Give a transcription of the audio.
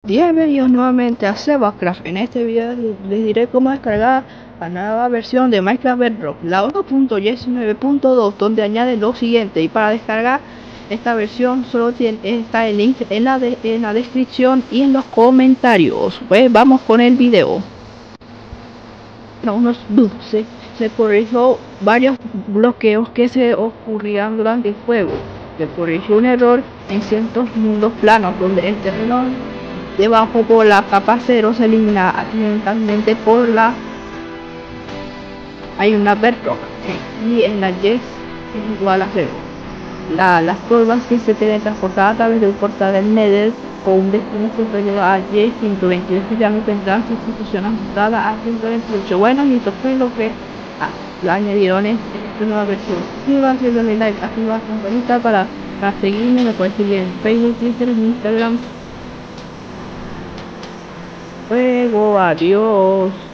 Bienvenidos nuevamente a Minecraft. En este video les diré cómo descargar la nueva versión de Minecraft Bedrock, la 1.19.2, donde añade lo siguiente. Y para descargar esta versión solo está el link en la descripción y en los comentarios. Pues vamos con el video. Unos bugs, se corrigió varios bloqueos que se ocurrían durante el juego. Se corrigió un error en ciertos mundos planos donde el terreno debajo por la capa 0 se elimina accidentalmente por la hay una bedrock y en la yes es igual a 0. Las curvas que se teletransportan a través del portal del Nether con un destino superior a Y128 ya no tendrán sustitución ajustada a 128. Bueno, y esto fue lo que lo añadieron en esta nueva versión. Suscríbanse, denle like, activa la campanita para seguirme. Me pueden seguir en Facebook, Twitter, Instagram. Luego, adiós.